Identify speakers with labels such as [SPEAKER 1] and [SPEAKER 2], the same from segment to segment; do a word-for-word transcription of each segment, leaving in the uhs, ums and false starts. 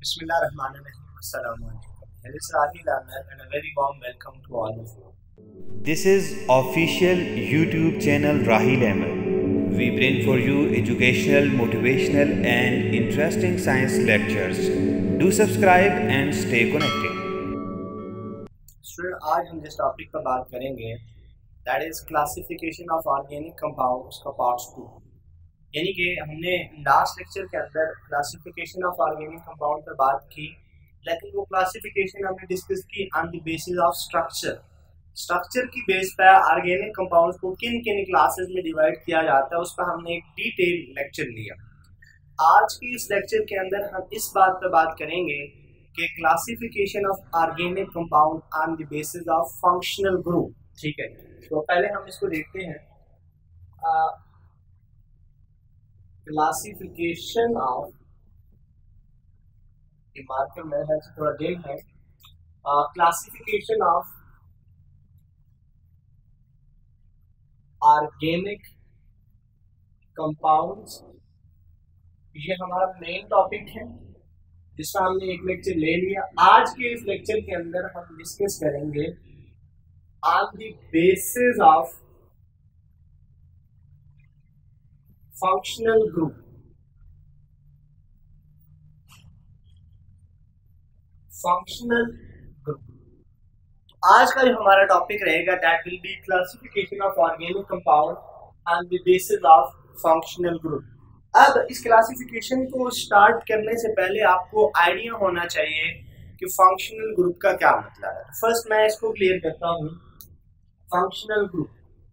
[SPEAKER 1] Bismillahirrahmanirrahim. Assalamualaikum. This is Rahil Ahmed and a very warm welcome to all of you.
[SPEAKER 2] This is official YouTube channel Rahil Ahmed. We bring for you educational, motivational and interesting science lectures. Do subscribe and stay connected.
[SPEAKER 1] Student, आज हम जिस topic पर बात करेंगे that is classification of organic compounds का part two. यानी कि हमने लास्ट लेक्चर के अंदर क्लासिफिकेशन ऑफ ऑर्गेनिक कंपाउंड पर बात की, लेकिन वो क्लासिफिकेशन हमने डिस्कस की on the basis of structure. Structure की बेस पर ऑर्गेनिक कंपाउंड्स को किन किन क्लासेस में डिवाइड किया जाता है उस पर हमने एक डिटेल लेक्चर लिया। आज के इस लेक्चर के अंदर हम इस बात पर बात करेंगे कि classification of organic compound on the basis of functional group. ठीक है, तो पहले हम इसको देखते हैं। आ, क्लासिफिकेशन ऑफ मार्कर मेरे ख्याल से थोड़ा देर है। क्लासिफिकेशन ऑफ ऑर्गेनिक कंपाउंड्स, ये हमारा मेन टॉपिक है जिसका हमने एक लेक्चर ले लिया। आज के इस लेक्चर के अंदर हम डिस्कस करेंगे on the basis of functional group. Functional group आज का जो हमारा टॉपिक रहेगा that will be classification of organic compound on the basis of functional group. अब इस क्लासिफिकेशन को स्टार्ट करने से पहले आपको आइडिया होना चाहिए कि फंक्शनल ग्रुप का क्या मतलब है। फर्स्ट मैं इसको क्लियर करता हूँ। फंक्शनल ग्रुप,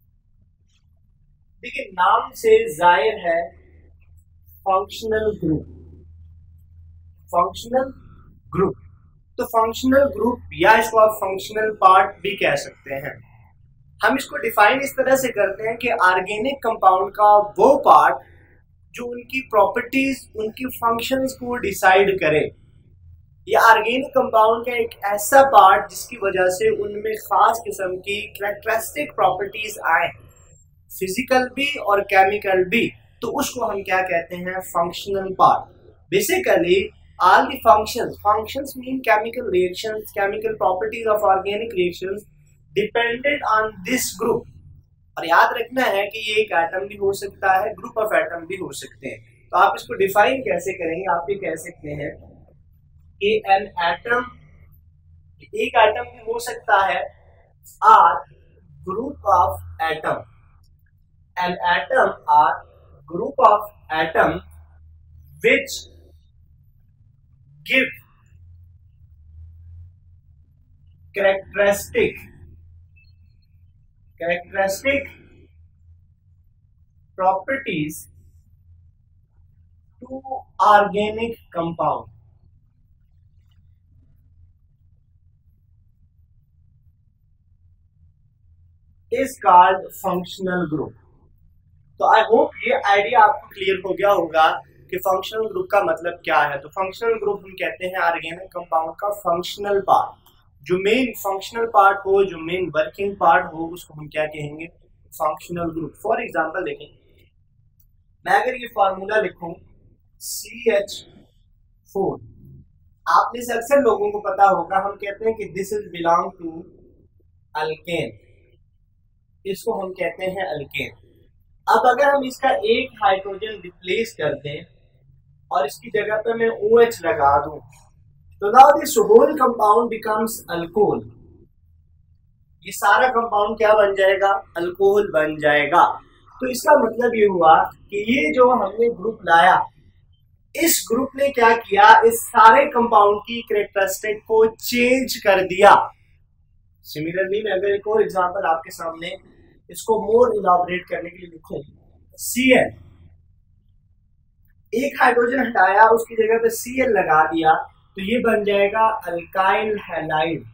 [SPEAKER 1] देखिए नाम से जाहिर है फंक्शनल ग्रुप। फंक्शनल ग्रुप तो फंक्शनल ग्रुप या इसको आप फंक्शनल पार्ट भी कह सकते हैं। हम इसको डिफाइन इस तरह से करते हैं कि ऑर्गेनिक कंपाउंड का वो पार्ट जो उनकी प्रॉपर्टीज, उनकी फंक्शंस को डिसाइड करे, या ऑर्गेनिक कंपाउंड का एक ऐसा पार्ट जिसकी वजह से उनमें खास किस्म की कैरेक्टरिस्टिक प्रॉपर्टीज आए, फिजिकल भी और केमिकल भी, तो उसको हम क्या कहते हैं, functional part. Basically all the functions functions mean chemical reactions, chemical properties of organic reactions dependent on this group. और याद रखना है कि ये एक एटम भी हो सकता है, ग्रुप ऑफ एटम भी हो सकते हैं। तो आप इसको डिफाइन कैसे करेंगे, आप ये कह सकते हैं कि एन एटम, एक एटम भी हो सकता है, R group of atom. An atom or group of atom which give characteristic characteristic properties to organic compound. Is called functional group. तो आई होप ये आइडिया आपको क्लियर हो गया होगा कि फंक्शनल ग्रुप का मतलब क्या है। तो फंक्शनल ग्रुप हम कहते हैं ऑर्गेनिक कंपाउंड का फंक्शनल पार्ट, जो मेन फंक्शनल पार्ट हो, जो मेन वर्किंग पार्ट हो, उसको हम क्या कहेंगे, फंक्शनल ग्रुप। फॉर एग्जांपल देखें, मैं अगर ये फार्मूला लिखूं सी एच फोर, आप में से अक्सर लोगों को पता होगा, हम कहते हैं कि this is belong to alkane, इसको हम कहते हैं अल्केन। अब अगर हम इसका एक हाइड्रोजन रिप्लेस कर दें और इसकी जगह पे मैं OH लगा दूं, तो now this whole compound becomes alcohol. ये सारा कंपाउंड क्या बन जाएगा, अल्कोहल बन जाएगा। तो इसका मतलब ये हुआ कि ये जो हमने ग्रुप लाया, इस ग्रुप ने क्या किया, इस सारे कंपाउंड की कैरेक्टरिस्टिक को चेंज कर दिया। सिमिलरली मैं अगर एक और एग्जांपल आपके सामने इसको मोर इलाबोरेट करने के लिए लिखूं, सी एल, एक हाइड्रोजन हटाया, उसकी जगह पे सी एल लगा दिया, तो ये बन जाएगा अल्काइल हैलाइड।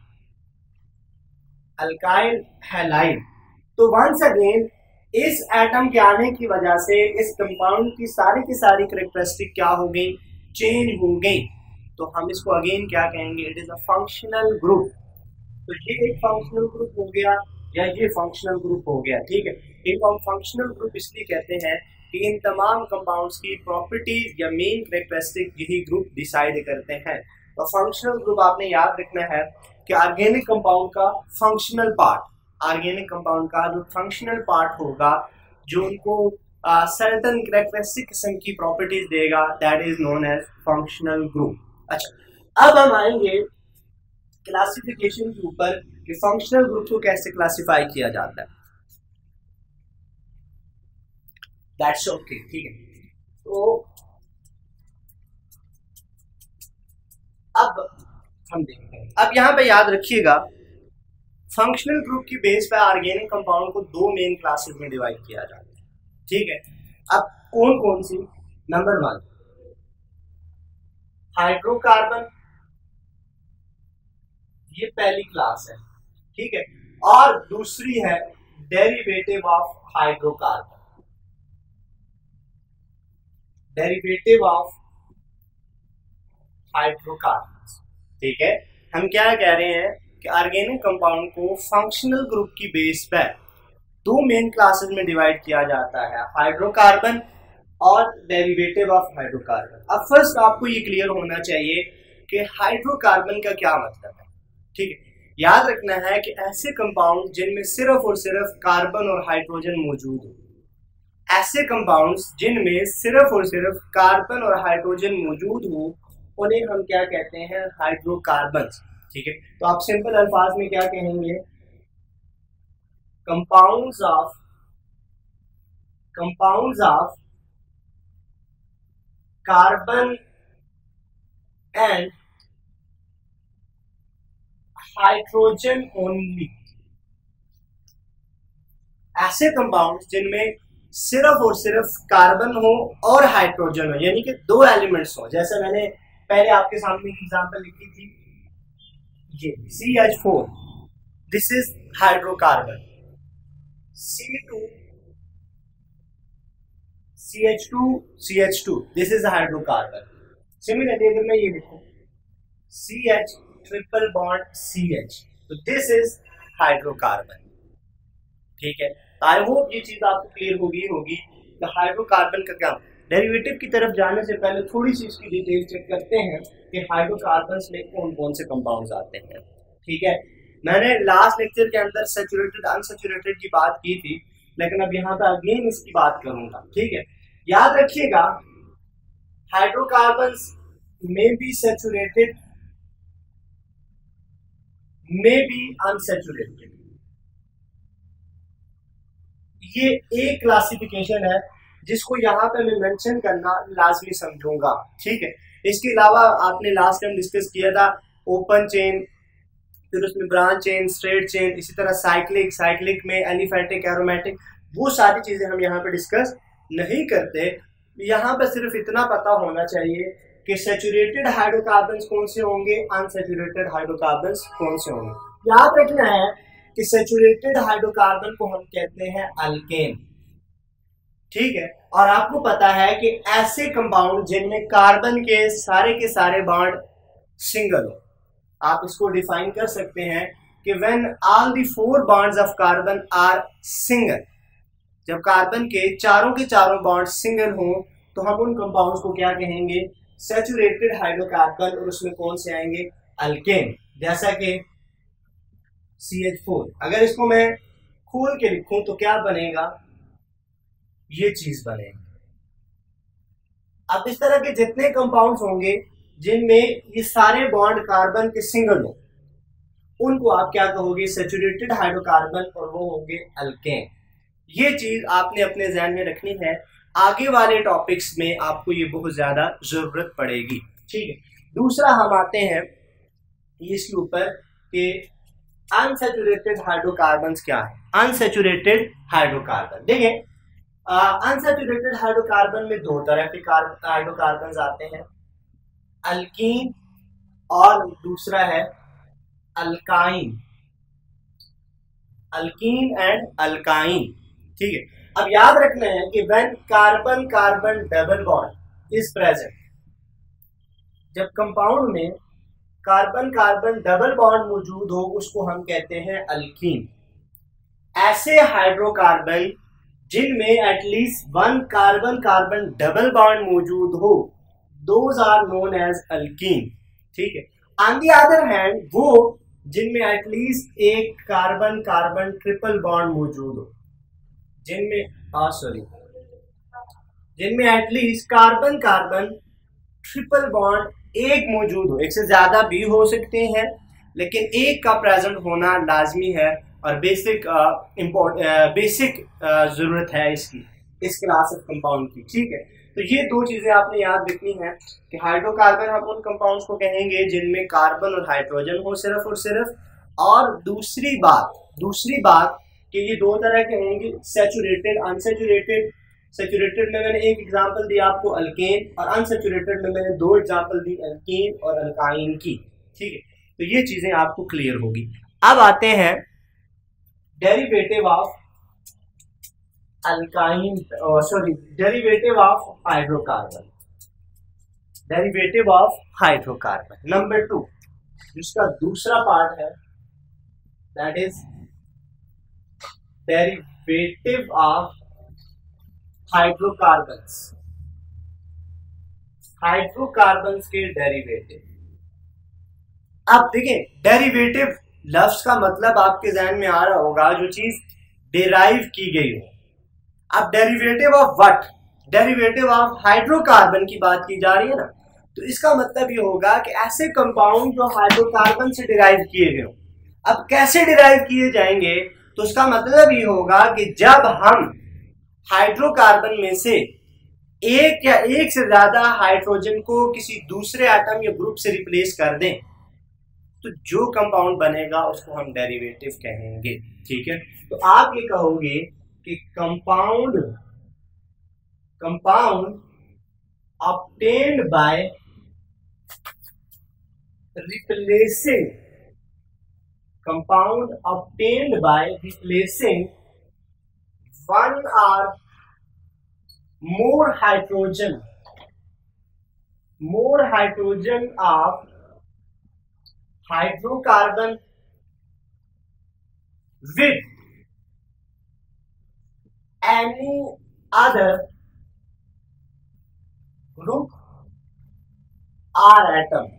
[SPEAKER 1] Alkyl halide. तो वंस अगेन इस एटम के आने की वजह से इस कंपाउंड की सारी की सारी कैरेक्टरिस्टिक क्या हो गई, चेंज हो गई। तो हम इसको अगेन क्या कहेंगे, it is a functional group. तो ये एक फंक्शनल ग्रुप हो गया या ये फंक्शनल ग्रुप हो गया। ठीक है, इनको हम फंक्शनल ग्रुप इसलिए कहते हैं कि इन तमाम कंपाउंड्स की प्रॉपर्टीज या मेन कैरेक्टरिस्टिक यही ग्रुप डिसाइड करते हैं। तो फंक्शनल ग्रुप आपने याद रखना है कि ऑर्गेनिक कंपाउंड का फंक्शनल पार्ट, ऑर्गेनिक कंपाउंड का जो फंक्शनल पार्ट होगा जो उनको सर्टेन कैरेक्टरिस्टिक किस्म की प्रॉपर्टीज देगा, that is known as functional group. अच्छा, अब हम आएंगे क्लासिफिकेशन के ऊपर कि फंक्शनल ग्रुप को कैसे क्लासिफाई किया जाता है। दैट्स ओके, ठीक है। तो अब हम देखते हैं, अब यहां पे याद रखिएगा फंक्शनल ग्रुप की बेस पर ऑर्गेनिक कंपाउंड को दो मेन क्लासेस में डिवाइड किया जाता है, ठीक है। अब कौन कौन सी? नंबर वन हाइड्रोकार्बन, ये पहली क्लास है, ठीक है। और दूसरी है derivative of hydrocarbon, derivative of hydrocarbon, ठीक है। हम क्या कह रहे हैं कि ऑर्गेनिक कंपाउंड को फंक्शनल ग्रुप की बेस पर दो मेन क्लासेस में डिवाइड किया जाता है, हाइड्रोकार्बन और डेरिवेटिव ऑफ हाइड्रोकार्बन। अब फर्स्ट आपको ये क्लियर होना चाहिए कि हाइड्रोकार्बन का क्या मतलब है, ठीक है। याद रखना है कि ऐसे कंपाउंड जिनमें सिर्फ और सिर्फ कार्बन और हाइड्रोजन मौजूद हो, ऐसे कंपाउंड्स जिनमें सिर्फ और सिर्फ कार्बन और हाइड्रोजन मौजूद हो, उन्हें हम क्या कहते हैं? हाइड्रोकार्बन्स, ठीक है। तो आप सिंपल अल्फाज में क्या कहेंगे? Compounds of compounds of carbon and hydrogen only, ऐसे कंपाउंड्स जिनमें सिर्फ और सिर्फ कार्बन हो और हाइड्रोजन हो, यानी कि दो एलिमेंट्स हो। जैसे मैंने पहले आपके सामने एक एग्जांपल लिखी थी, ये C H four, this is hydrocarbon. C two C H two C H two, this is hydrocarbon. Similarly अगर मैं ये लिखूं C H triple bond C H, तो दिस इज हाइड्रोकार्बन, ठीक है। आई होप ये चीज आपको क्लियर होगी होगी कि हाइड्रोकार्बन का क्या। डेरिवेटिव की तरफ जाने से पहले थोड़ी सी इसकी डिटेल चेक करते हैं कि हाइड्रोकार्बन्स में कौन कौन से कंपाउंड्स आते हैं, ठीक है। मैंने लास्ट लेक्चर के अंदर सैचुरेटेड अनसैचुरेटेड की बात की थी, लेकिन अब यहाँ पे अगेन इसकी बात करूंगा, ठीक है। याद रखिएगा hydrocarbons may be saturated, may be unsaturated, ये एक क्लासिफिकेशन है जिसको यहाँ पे मैं मेंशन करना लाजमी समझूंगा, ठीक है। इसके अलावा आपने लास्ट टाइम डिस्कस किया था ओपन चेन, फिर उसमें ब्रांच चेन, स्ट्रेट चेन, इसी तरह साइक्लिक, साइक्लिक में एलिफेटिक, एरोमेटिक, वो सारी चीजें हम यहाँ पे डिस्कस नहीं करते। यहाँ पे सिर्फ इतना पता होना चाहिए कि सैचुरेटेड हाइड्रोकार्बन्स कौन से होंगे, अनसैचुरेटेड हाइड्रोकार्बन्स कौन से होंगे। याद रखना है कि सैचुरेटेड हाइड्रोकार्बन को हम कहते हैं अल्केन, ठीक है। और आपको पता है कि ऐसे कंपाउंड जिनमें कार्बन के सारे के सारे बॉन्ड सिंगल हो, आप इसको डिफाइन कर सकते हैं कि when all the four bonds of carbon are single, जब कार्बन के चारों के चारों बॉन्ड सिंगल हो तो हम उन कंपाउंड्स को क्या कहेंगे? सैचुरेटेड हाइड्रोकार्बन, और उसमें कौन से आएंगे? अल्केन, जैसा कि सी एच फोर। अगर इसको मैं खोल के लिखूं तो क्या बनेगा? ये चीज बनेगी। अब इस तरह के जितने कंपाउंड्स होंगे जिनमें ये सारे बॉन्ड कार्बन के सिंगल हो, उनको आप क्या कहोगे? सैचुरेटेड हाइड्रोकार्बन, और वो होंगे अल्केन। ये चीज आपने अपने ध्यान में रखनी है, आगे वाले टॉपिक्स में आपको ये बहुत ज्यादा जरूरत पड़ेगी, ठीक है। दूसरा हम आते हैं इसके ऊपर कि अनसैचुरेटेड हाइड्रोकार्बन्स क्या है। अनसैचुरेटेड हाइड्रोकार्बन, देखिए अनसैचुरेटेड हाइड्रोकार्बन में दो तरह के हाइड्रोकार्बन्स आते हैं, अल्कीन और दूसरा है अल्काइन, अल्कीन एंड अल्काइन, ठीक है। अब याद रखना है कि when carbon carbon double bond is present, जब कंपाउंड में कार्बन कार्बन डबल बॉन्ड मौजूद हो उसको हम कहते हैं अल्कीन। ऐसे हाइड्रोकार्बन जिनमें at least one carbon carbon double bond मौजूद हो, those are known as alkene. ठीक है। ऑन द अदर हैंड वो जिनमें एटलीस्ट एक कार्बन कार्बन ट्रिपल बॉन्ड मौजूद हो, जिनमें सॉरी जिनमें at least carbon carbon triple bond एक मौजूद हो, एक से ज्यादा भी हो सकते हैं लेकिन एक का प्रेजेंट होना लाजमी है और बेसिक इम्पोर्ट बेसिक जरूरत है इसकी, इस क्लास ऑफ कंपाउंड की। ठीक है। तो ये दो चीजें आपने याद रखनी है कि हाइड्रोकार्बन हम उन कंपाउंड्स को कहेंगे जिनमें कार्बन और हाइड्रोजन हो सिर्फ और सिर्फ, और दूसरी बात दूसरी बात कि ये दो तरह के होंगे, सैचुरेटेड अनसैचुरेटेड। सैचुरेटेड में मैंने एक एग्जांपल दिया आपको अल्केन, और अनसैचुरेटेड में मैंने दो एग्जांपल दी अल्कीन और अल्काइन की। ठीक है। तो ये चीजें आपको क्लियर होगी। अब आते हैं derivative of alkyne sorry derivative of hydrocarbon derivative of hydrocarbon number two, जिसका दूसरा पार्ट है, that is derivative of hydrocarbons hydrocarbons के डेरिवेटिव। अब देखिए, डेरिवेटिव लफ्ज का मतलब आपके जहन में आ रहा होगा जो चीज डिराइव की गई हो। अब derivative of what? Derivative of hydrocarbon की बात की जा रही है ना, तो इसका मतलब ये होगा कि ऐसे कंपाउंड जो हाइड्रोकार्बन से डिराइव किए गए हो। अब कैसे डिराइव किए जाएंगे? तो उसका मतलब ये होगा कि जब हम हाइड्रोकार्बन में से एक या एक से ज्यादा हाइड्रोजन को किसी दूसरे एटम या ग्रुप से रिप्लेस कर दें तो जो कंपाउंड बनेगा उसको हम डेरिवेटिव कहेंगे। ठीक है। तो आप ये कहोगे कि compound compound obtained by replacing compound obtained by replacing one or more hydrogen more hydrogen of hydrocarbon with any other group or atom।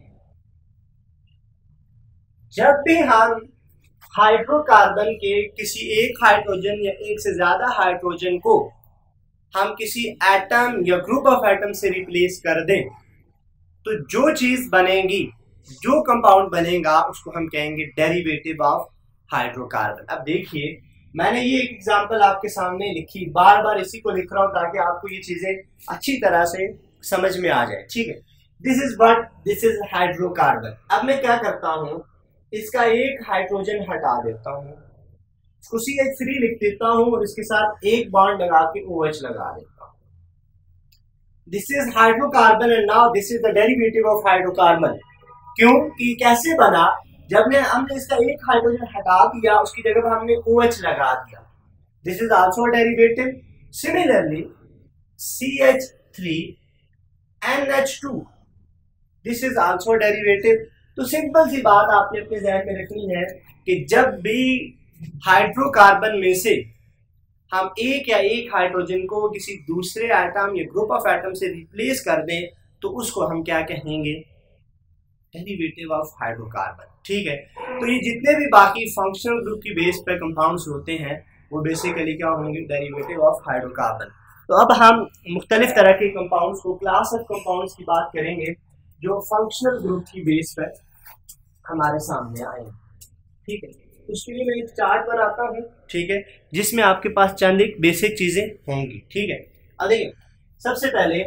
[SPEAKER 1] जब भी हम हाइड्रोकार्बन के किसी एक हाइड्रोजन या एक से ज्यादा हाइड्रोजन को हम किसी एटम या ग्रुप ऑफ एटम से रिप्लेस कर दें तो जो चीज बनेगी, जो कंपाउंड बनेगा, उसको हम कहेंगे डेरिवेटिव ऑफ हाइड्रोकार्बन। अब देखिए, मैंने ये एक एग्जांपल आपके सामने लिखी, बार बार इसी को लिख रहा हूं ताकि आपको ये चीजें अच्छी तरह से समझ में आ जाए। ठीक है। This is what this is hydrocarbon. अब मैं क्या करता हूं, इसका एक हाइड्रोजन हटा देता हूं, इसको सी एच थ्री लिख देता हूं और इसके साथ एक बॉन्ड लगा के ओ एच लगा देता हूं। This is hydrocarbon and now this is the derivative of hydrocarbon. क्यों कि कैसे बना? जब ने हमने इसका एक हाइड्रोजन हटा दिया, उसकी जगह पर हमने ओ एच लगा दिया। This is also derivative. Similarly C H three N H two, this is also derivative. तो सिंपल सी बात आपने अपने जहन में रखनी है कि जब भी हाइड्रोकार्बन में से हम एक या एक हाइड्रोजन को किसी दूसरे एटम या ग्रुप ऑफ एटम से रिप्लेस कर दें तो उसको हम क्या कहेंगे? Derivative of hydrocarbon. ठीक है। तो ये जितने भी बाकी फंक्शनल ग्रुप की बेस पर कंपाउंड्स होते हैं वो बेसिकली क्या होंगे? Derivative of hydrocarbon. तो अब हम मुख्तलिफ तरह के कंपाउंड्स को, क्लास ऑफ कंपाउंड्स की बात करेंगे जो फंक्शनल ग्रुप की बेस पर हमारे सामने आए। ठीक है। उसके लिए मैं एक चार्ट बनाता हूँ, ठीक है, जिसमें आपके पास चंद एक बेसिक चीजें होंगी। ठीक है। अब देखिए, सबसे पहले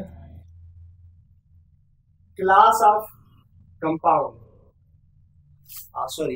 [SPEAKER 1] class of compound sorry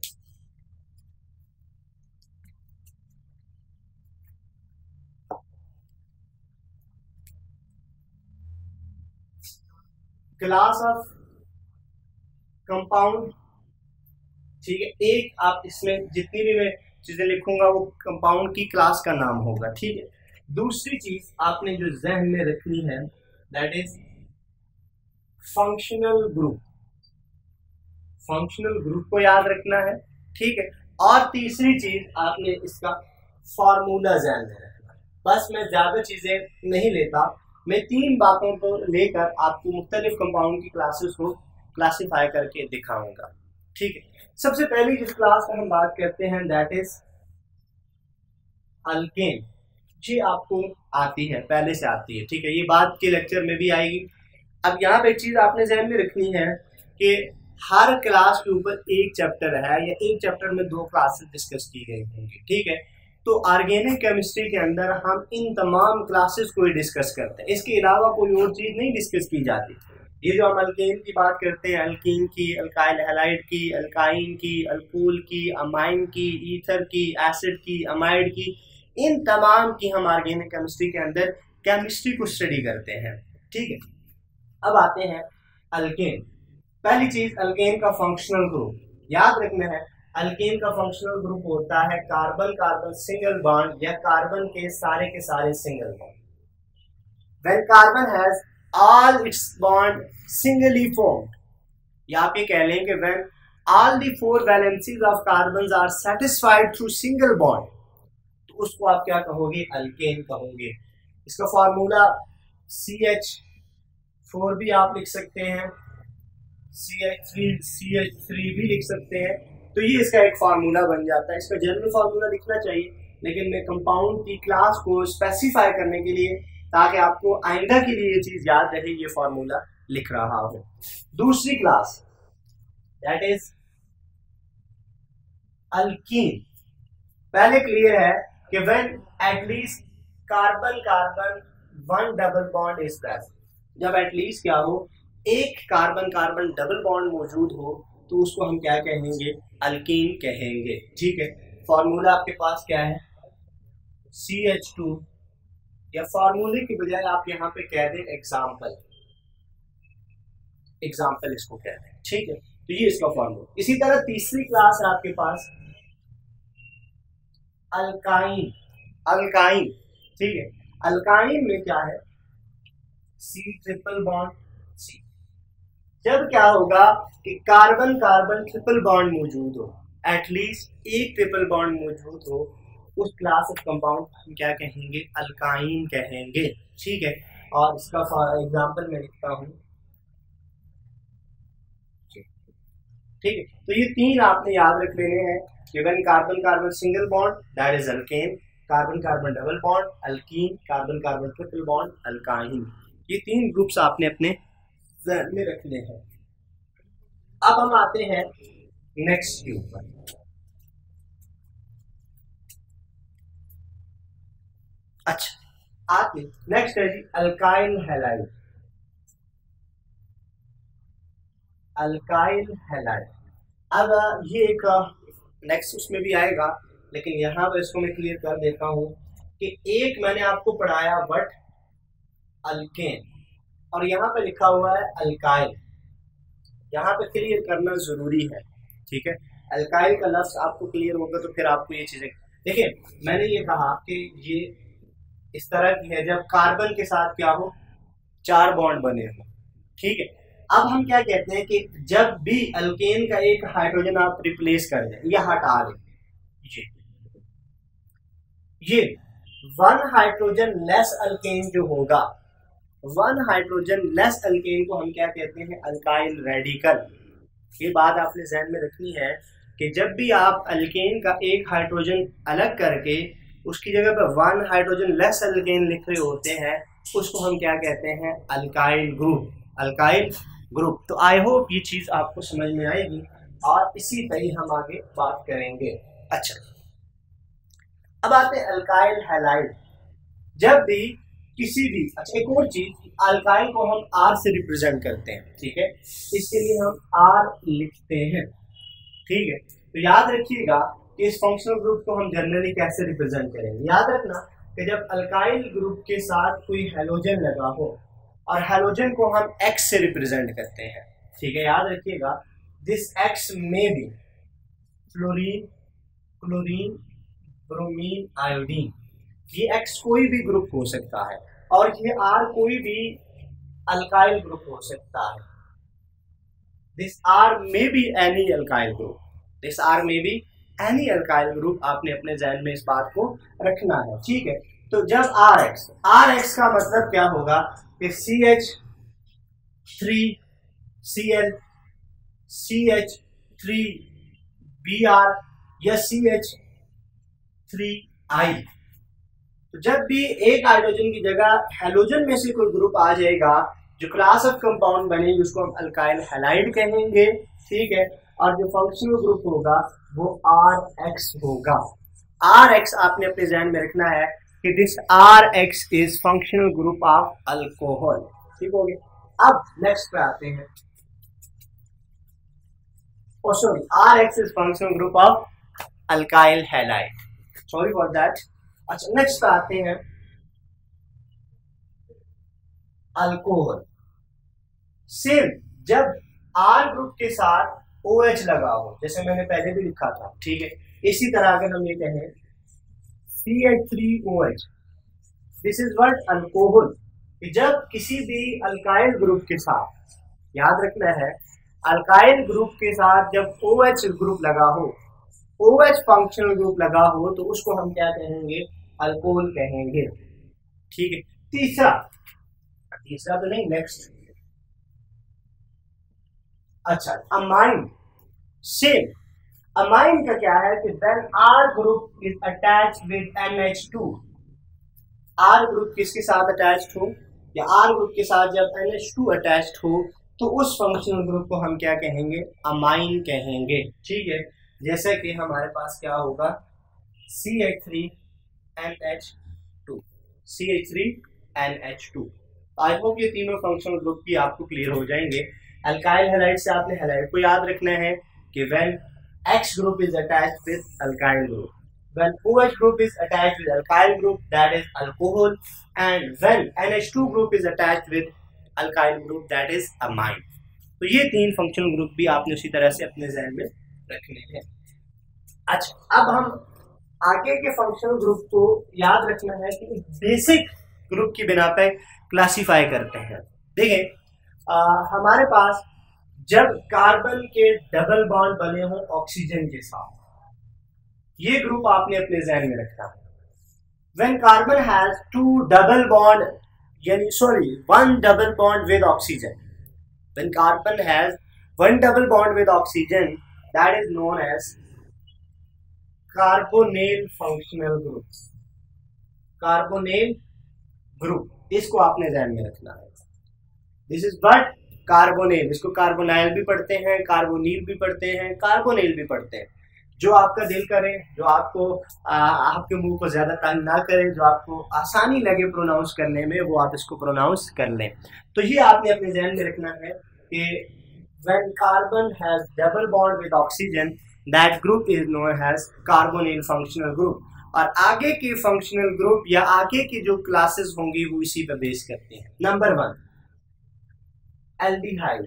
[SPEAKER 1] class of compound. ठीक है। एक आप इसमें जितनी भी मैं चीजें लिखूंगा वो कंपाउंड की क्लास का नाम होगा। ठीक है। दूसरी चीज आपने जो जहन में रखनी है that is functional group. Functional group को याद रखना है। ठीक है। और तीसरी चीज आपने इसका फॉर्मूला जहन में रखना है। बस मैं ज्यादा चीजें नहीं लेता, मैं तीन बातों को लेकर आपको मुख्तलिफ कंपाउंड की क्लासेस को क्लासीफाई करके दिखाऊंगा। ठीक है, सबसे पहली जिस क्लास में हम बात करते हैं दैट इज अल्केन। जी आपको आती है, पहले से आती है। ठीक है, ये बात के लेक्चर में भी आएगी। अब यहाँ पे एक चीज आपने ध्यान में रखनी है कि हर क्लास के ऊपर एक चैप्टर है या एक चैप्टर में दो क्लासेस डिस्कस की गई होंगी। ठीक है, तो ऑर्गेनिक केमिस्ट्री के अंदर हम इन तमाम क्लासेस को ही डिस्कस करते हैं, इसके अलावा कोई और चीज नहीं डिस्कस की जाती। ये जो हम अल्केन की बात करते हैं, अल्कीन की, अल्काइल हैलाइड की, अल्काइन की, अल्कोल की, अमाइन की, ईथर की, एसिड की, अमाइड की, इन तमाम की हम ऑर्गेनिक केमिस्ट्री के अंदर केमिस्ट्री को स्टडी करते हैं। ठीक है, अब आते हैं अल्केन। पहली चीज अल्केन का फंक्शनल ग्रुप याद रखना है। अल्केन का फंक्शनल ग्रुप होता है कार्बन कार्बन सिंगल बॉन्ड या कार्बन के सारे के सारे single bond. When carbon has all its bond singly formed, या आप ये कह लें कि when all the four valencies of carbon are satisfied through single bond, तो उसको आप क्या कहोगे? अल्केन कहोगे। इसका फॉर्मूला सी एच फोर भी आप लिख सकते हैं, C H three C H three भी लिख सकते हैं। तो ये इसका एक फार्मूला बन जाता है। इसका जनरल फार्मूला लिखना चाहिए, लेकिन मैं कंपाउंड की क्लास को स्पेसिफाई करने के लिए, ताकि आपको आइंदा के लिए ये चीज याद रहे, ये फार्मूला लिख रहा हूं। दूसरी क्लास दैट इज अल्कीन। पहले क्लियर है कि when at least carbon carbon one double bond is present, जब एटलीस्ट क्या हो, एक कार्बन कार्बन डबल बॉन्ड मौजूद हो, तो उसको हम क्या कहेंगे? अल्कीन कहेंगे। ठीक है, फॉर्मूला आपके पास क्या है? सी एच टू, या फॉर्मूले की बजाय आप यहाँ पे कह दें एग्जाम्पल, एग्जाम्पल इसको कह दें। ठीक है, तो ये इसका फॉर्मूला। इसी तरह तीसरी क्लास है आपके पास अल्काइन। अल्काइन, ठीक है, अल्काइन में क्या है? C triple bond C. जब क्या होगा कि कार्बन कार्बन ट्रिपल बॉन्ड मौजूद हो, एटलीस्ट एक ट्रिपल बॉन्ड मौजूद हो, उस क्लास ऑफ कंपाउंड हम क्या कहेंगे? अल्काइन कहेंगे। ठीक है, और इसका एग्जांपल मैं लिखता हूं। ठीक है, तो ये तीन आपने याद रख लेने हैं। Given carbon carbon single bond that is alkane, carbon carbon double bond alkene, carbon carbon triple bond alkyne. ये तीन ग्रुप्स आपने अपने ध्यान में रखने हैं। अब हम आते हैं नेक्स्ट के ऊपर। अच्छा, आते नेक्स्ट है जी अल्काइल हैलाइड। अल्काइल हैलाइड, अब ये एक नेक्स्ट उसमें भी आएगा, लेकिन यहाँ पर इसको मैं क्लियर कर देता हूँ कि एक मैंने आपको पढ़ाया बट अल्केन, और यहाँ पे लिखा हुआ है अल्काइल। यहाँ पे क्लियर करना जरूरी है। ठीक है, अल्काइल का लफ्ज आपको क्लियर होगा तो फिर आपको ये चीजें, देखिए मैंने ये कहा कि ये इस तरह की है जब कार्बन के साथ क्या हो, चार बॉन्ड बने हो। ठीक है, अब हम क्या कहते हैं कि जब भी अल्केन का एक हाइड्रोजन आप रिप्लेस कर दें या हटा दें, ये ये वन हाइड्रोजन लेस अल्केन जो होगा, वन हाइड्रोजन लेस अल्केन को हम क्या कहते हैं? Alkyl radical. ये बात आपने ध्यान में रखनी है कि जब भी आप अल्केन का एक हाइड्रोजन अलग करके उसकी जगह पर वन हाइड्रोजन लेस अल्केन लिख रहे होते हैं, उसको हम क्या कहते हैं? Alkyl group. Alkyl group. तो आई होप ये चीज आपको समझ में आएगी, और इसी तरह हम आगे बात करेंगे। अच्छा, अब आते हैं अल्काइल हैलाइड। जब भी किसी भी, अच्छा एक और चीज, अल्काइल को हम आर से रिप्रेजेंट करते हैं। ठीक है, इसके लिए हम आर लिखते हैं। ठीक है, तो याद रखिएगा कि इस फंक्शनल ग्रुप को हम जनरली कैसे रिप्रेजेंट करेंगे। याद रखना कि जब अल्काइल ग्रुप के साथ कोई हैलोजन लगा हो, और हैलोजन को हम एक्स से रिप्रेजेंट करते हैं। ठीक है, याद रखिएगा दिस एक्स में भी फ्लोरीन, क्लोरीन, ब्रोमीन, आयोडीन, ये एक्स कोई भी ग्रुप हो सकता है, और ये आर कोई भी अल्काइल ग्रुप हो सकता है। This R may be any alkyl group, this R may be any alkyl group. आपने अपने जहन में इस बात को रखना है। ठीक है, तो जब आर एक्स आर एक्स का मतलब क्या होगा कि C H three C L C H three B R या सी एच थ्री आई। तो जब भी एक हाइड्रोजन की जगह हैलोजन में से कोई ग्रुप आ जाएगा, जो क्लास ऑफ कंपाउंड बनेगी उसको हम अल्काइल हैलाइड कहेंगे, ठीक है। और जो फंक्शनल ग्रुप होगा वो आर एक्स होगा। आर एक्स आपने अपने ध्यान में रखना है कि this R X is functional group of alcohol, ठीक हो गया। अब नेक्स्ट पे आते हैं, oh sorry R X is functional group of alkyl halide, sorry for that. अच्छा नेक्स्ट पे आते हैं अल्कोहल। सेम जब आर ग्रुप के साथ ओ एच लगा हो, जैसे मैंने पहले भी लिखा था, ठीक है। इसी तरह अगर हम ये कहें C H three O H, this is what alcohol. जब किसी भी अल्काइल ग्रुप के साथ, याद रखना है अल्काइल ग्रुप के साथ जब ओ एच ग्रुप लगा हो, ओ एच फंक्शनल ग्रुप लगा हो, तो उसको हम क्या कहेंगे, अल्कोहल कहेंगे, ठीक है। तीसरा तीसरा तो नहीं, नेक्स्ट अच्छा अमाइन। सेम अमाइन का क्या है कि when R group is attached with N H two, R group किसके साथ अटैच्ड हो, या आर ग्रुप के साथ जब एन एच टू अटैच्ड हो, तो उस फंक्शनल ग्रुप को हम क्या कहेंगे, अमाइन कहेंगे, ठीक है। जैसे कि हमारे पास क्या होगा C H three N H two, C H three N H two. I hope ये तीनों फंक्शनल ग्रुप भी आपको क्लियर हो जाएंगे। अल्काइल हैलाइड से आपने हैलाइड को याद रखना है कि when X group is attached with alkyl group, when OH group is attached with alkyl group, that is alcohol, and when N H two group is attached with alkyl group, that is amine। तो ये तीन functional group भी आपने उसी तरह से अपने ज़हन में रखने हैं। अच्छा अब हम आगे के फंक्शनल ग्रुप को याद रखना है कि बेसिक ग्रुप की बिना पे क्लासीफाई करते हैं। देखिए हमारे पास जब कार्बन के डबल बॉन्ड बने हों ऑक्सीजन के साथ, ये ग्रुप आपने अपने ज़हन में रखना है। When carbon has two double bond, यानी sorry one double bond with oxygen, when carbon has one double bond with oxygen, that is known as carbonyl functional group, carbonyl group, इसको आपने ध्यान में रखना है। दिस इज व्हाट कार्बोनिल, इसको carbonyl भी पढ़ते हैं, कार्बोनिल भी पढ़ते हैं, कार्बोनिल भी पढ़ते हैं। जो आपका दिल करे, जो आपको आ, आपके मुंह को ज्यादा तंग ना करे, जो आपको आसानी लगे प्रोनाउंस करने में, वो आप इसको प्रोनाउंस कर लें। तो ये आपने अपने ध्यान में रखना है कि when carbon has double bond with oxygen, that group is known as carbonyl functional group. और आगे की फंक्शनल ग्रुप या आगे की जो क्लासेस होंगी वो इसी पर बेस करते हैं। Number one aldehyde.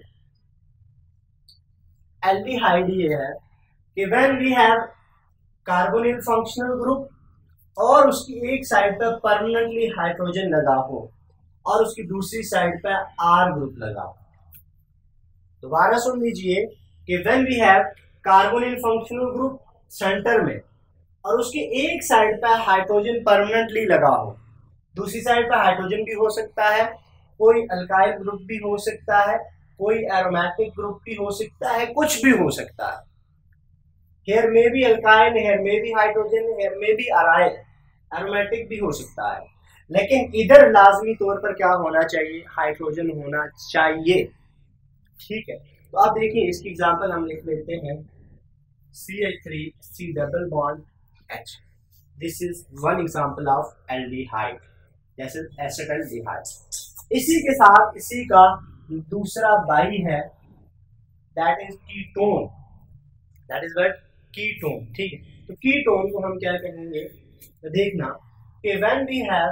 [SPEAKER 1] एल्डिहाइड ये है कि when we have carbonyl functional group और उसकी एक साइड पर परमानेंटली हाइड्रोजन लगा हो और उसकी दूसरी साइड पर आर ग्रुप लगा हो। दोबारा सुन लीजिए कि when we have carbonyl functional group centre में और उसकी एक साइड पर हाइड्रोजन परमानेंटली लगा हो, दूसरी साइड पर हाइड्रोजन भी हो सकता है, कोई अल्काइल ग्रुप भी हो सकता है, कोई एरोमेटिक ग्रुप भी हो सकता है, कुछ भी हो सकता है। हेयर में भी अल्काइल, हेयर में भी हाइड्रोजन, हेयर में भी अराइल, एरोमेटिक भी हो सकता है, लेकिन इधर लाजमी तौर पर क्या होना चाहिए, हाइड्रोजन होना चाहिए, ठीक है। तो आप देखिए इसकी एग्जांपल हम लिख लेते हैं C H three C double bond H, this is one example of aldehyde, जैसे एसिटाल्डिहाइड। इसी के साथ इसी का दूसरा बाई है, that is ketone, that is what ketone, ठीक है। तो कीटोन को हम क्या कहेंगे, तो देखना कि when we have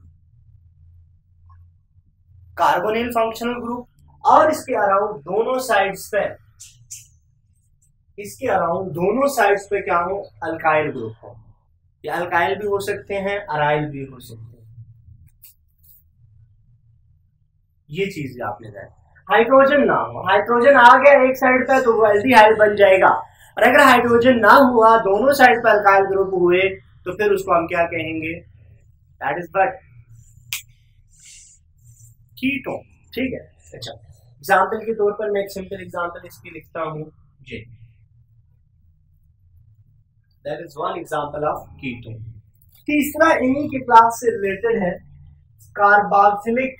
[SPEAKER 1] carbonyl functional group और इसके अराउंड दोनों साइड्स पे, इसके अराउंड दोनों साइड्स पे क्या हो, अल्काइल ग्रुप हो, या अल्काइल भी हो सकते हैं, अराइल भी हो सकते हैं। ये चीज आपने जाए हाइड्रोजन ना हो, हाइड्रोजन आ गया एक साइड पे तो वो एल्डिहाइड बन जाएगा, और अगर हाइड्रोजन ना हुआ, दोनों साइड पे अल्काइल ग्रुप हुए, तो फिर उसको हम क्या कहेंगे, दैट इज बट कीटोन, ठीक है। अच्छा, एग्जाम्पल के तौर पर मैं एक सिंपल एग्जाम्पल इसकी लिखता हूं जे, that is one example of ketone. तीसरा इन्हीं के क्लास से रिलेटेड है कार्बोक्सिलिक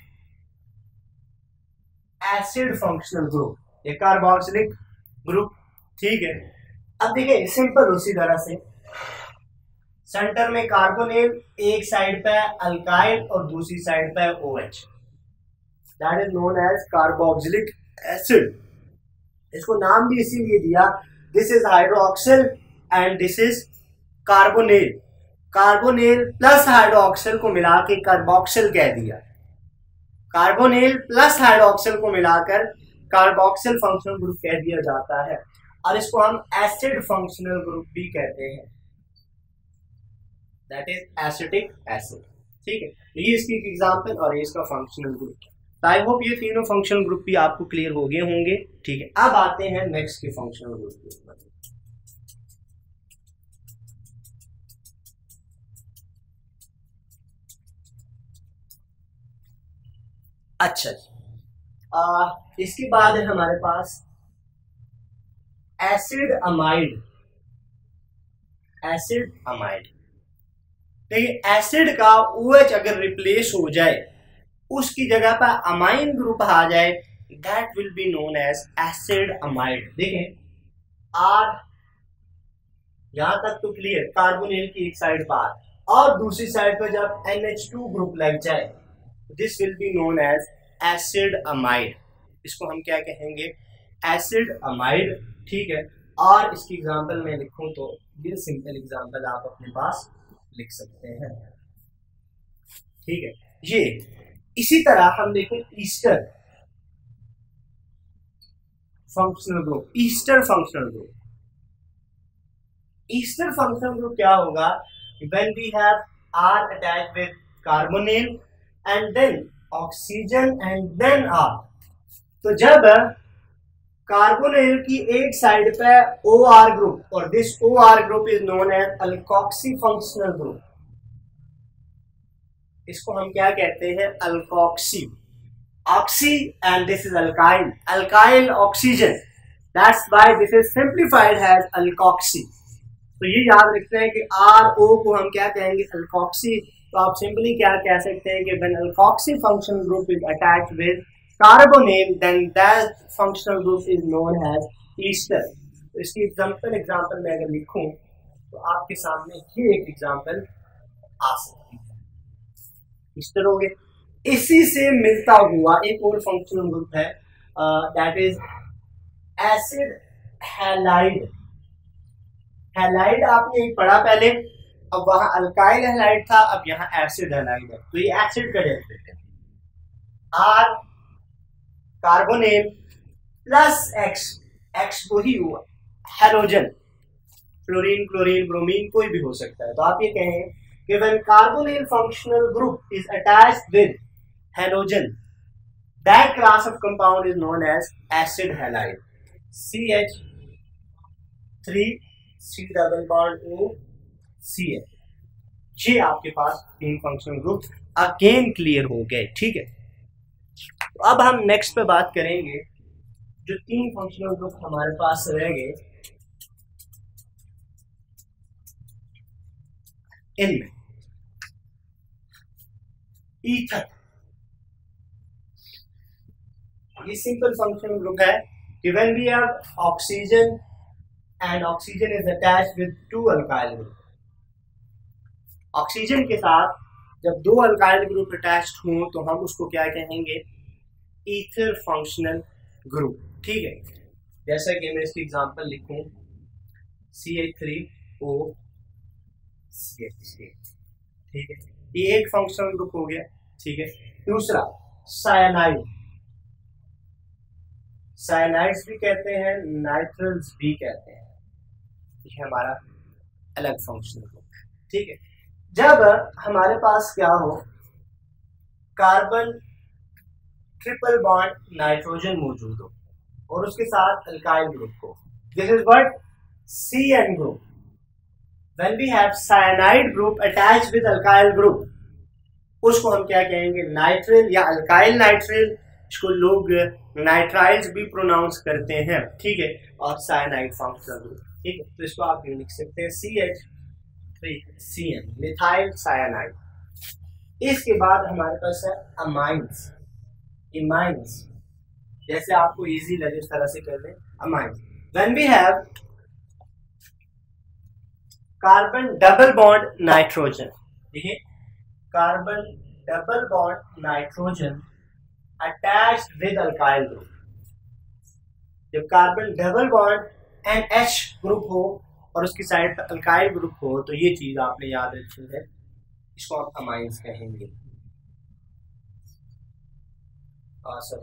[SPEAKER 1] एसिड फंक्शनल ग्रुप, ये कार्बोक्सिलिक ग्रुप, ठीक है। अब देखिए सिंपल उसी तरह से सेंटर में कार्बोनिल, एक साइड पे अल्काइल और दूसरी साइड पे OH, that is known as carboxylic acid. इसको नाम भी इसीलिए दिया, this is hydroxyl and this is carbonyl. Carbonyl plus hydroxyl को मिला के कार्बोक्सिल कह दिया, कार्बोनिल प्लस हाइड्रोक्सिल को मिलाकर कार्बोक्सिल फंक्शनल ग्रुप कह दिया जाता है, और इसको हम एसिड फंक्शनल ग्रुप भी कहते हैं, दैट इज एसिटिक एसिड, ठीक है। ये इसकी एग्जांपल और ये इसका फंक्शनल ग्रुप। आई होप ये तीनों फंक्शनल ग्रुप भी आपको क्लियर हो गए होंगे, ठीक है। अब आते हैं नेक्स्ट के फंक्शनल ग्रुप के ऊपर। अच्छा, आ, इसके बाद है हमारे पास एसिड अमाइड। एसिड अमाइड, देखिए एसिड का OH अगर रिप्लेस हो जाए, उसकी जगह पर अमाइन ग्रुप आ जाए, that will be known as acid amide. देखिए आर यहां तक तो क्लियर, कार्बोनिल की एक साइड पर और दूसरी साइड पर जब एन एच टू ग्रुप लग जाए, this will be known as acid amide. इसको हम क्या कहेंगे, एसिड अमाइड, ठीक है। और इसकी एग्जांपल मैं लिखूं तो ये सिंपल एग्जांपल आप अपने पास लिख सकते हैं, ठीक है। ये इसी तरह हम देखें ester functional group, ester functional group. Ester functional group क्या होगा, when we have R attached with carbonyl and then oxygen and then R, तो जब कार्बोनिल की एक साइड पे O R ग्रुप, और this O R group is known as alkoxy functional group, इसको हम क्या कहते हैं, alkoxy. Oxy and this is alkyl, alkyl oxygen, that's why this is simplified as alkoxy. तो ये याद रखते हैं कि आर ओ को हम क्या कहेंगे, अल्कोक्सी। तो आप सिंपली क्या कह सकते हैं कि when alkoxy functional group is attached with carbonyl, then that functional group is known as ester. तो इसकी एग्जांपल एग्जांपल में अगर लिखूं तो आपके सामने ये एक एग्जांपल आ सकती है, ईस्टर हो गए। इसी से मिलता हुआ एक और फंक्शनल ग्रुप है, that is acid halide. Halide आपने एक पढ़ा पहले, अब वहां अल्काइल हैलाइड था, अब यहाँ एसिड हैलाइड है। तो ये एसिड का डेरिवेटिव है, R carbonyl plus X, X को ही हुआ हैलोजन, फ्लोरीन क्लोरीन ब्रोमीन कोई भी हो सकता है। तो आप ये कहें कि when carbonyl functional group is attached with halogen, that class of compound is known as acid halide. C H three C double bond O C H, ये आपके पास तीन फंक्शनल ग्रुप अगेन क्लियर हो गए, ठीक है। तो अब हम नेक्स्ट पे बात करेंगे, जो तीन फंक्शनल ग्रुप हमारे पास रह गए, इनमें ईथर, ये सिंपल फंक्शनल ग्रुप है कि when we have oxygen and oxygen is attached with two alkyl group, oxygen के साथ जब दो अल्काइल ग्रुप अटैच्ड हों तो हम उसको क्या कहेंगे, ईथर फंक्शनल ग्रुप, ठीक है। जैसा कि मैं इसकी एग्जांपल लिखूं, C H three O C H three, ठीक है, ये एक फंक्शनल ग्रुप हो गया, ठीक है। दूसरा साइनाइड, साइनाइड्स भी कहते हैं, नाइट्रल्स भी कहते हैं, ये हमारा अलग फंक्शनल ग्रुप है, ठीक है। जब हमारे पास क्या हो, कार्बन ट्रिपल बॉन्ड नाइट्रोजन मौजूद हो और उसके साथ अल्काइल ग्रुप हो, this is what C N group. When we have cyanide group attached with alkyl group, उसको हम क्या कहेंगे, नाइट्रिल या अल्काइल नाइट्रिल, इसको लोग नाइट्राइल्स भी प्रोनाउंस करते हैं, ठीक है। और साइनाइड फंक्शनल ग्रुप, ठीक है, तो इसको आप ये लिख सकते हैं C H three C N, methyl cyanide. इसके बाद हमारे पास है अमाइंस, इमाइंस, जैसे आपको इजी लगे उस तरह से कर लें। Amines, when we have carbon double bond nitrogen, देखिए carbon double bond nitrogen attached with alkyl group, जब carbon double bond N H group हो और उसकी साइड पर अल्काइल ग्रुप हो, तो ये चीज आपने याद रखनी है, इसको आप अमाइंस कहेंगे। सॉरी,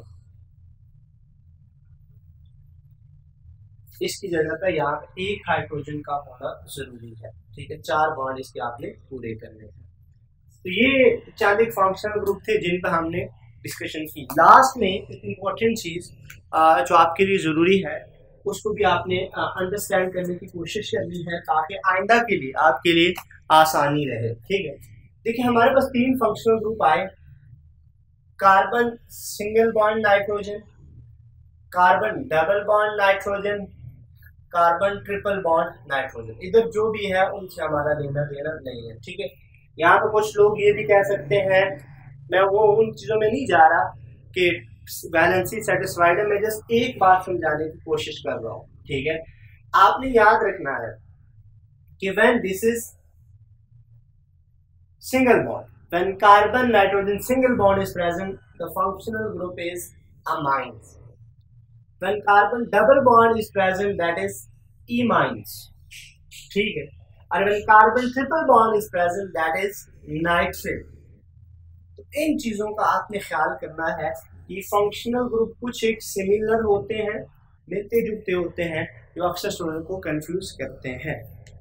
[SPEAKER 1] इसकी जगह पर यहाँ पे एक हाइड्रोजन का होना जरूरी है, ठीक है, चार बॉन्ड इसके आपने पूरे करने हैं। तो ये चार एक फंक्शनल ग्रुप थे जिन पर हमने डिस्कशन की। लास्ट में एक इम्पोर्टेंट चीज जो आपके लिए जरूरी है, उसको भी आपने अंडरस्टैंड करने की कोशिश करनी है ताकि आइंदा के लिए आपके लिए आसानी रहे, ठीक है। देखिए हमारे पास तीन फंक्शनल ग्रुप आए, carbon single bond nitrogen, carbon double bond nitrogen, carbon triple bond nitrogen. इधर जो भी है उनसे हमारा लेना देना नहीं है, ठीक है। यहाँ पे कुछ लोग ये भी कह सकते हैं, मैं वो उन चीजों में नहीं जा रहा कि वैलेंसी सेटिस्फाइड है, मैं जस्ट एक बात समझाने की कोशिश कर रहा हूँ, ठीक है। आपने याद रखना है कि when this is single bond, when carbon nitrogen single bond is present, the functional group is amines. When carbon double bond is present, that is imines, ठीक है। और when carbon triple bond is present, that is nitrile. तो इन चीजों का आपने ख्याल करना है कि फंक्शनल ग्रुप कुछ एक सिमिलर होते हैं, मिलते जुलते होते हैं, जो अक्सर स्टूडेंट को कंफ्यूज करते हैं।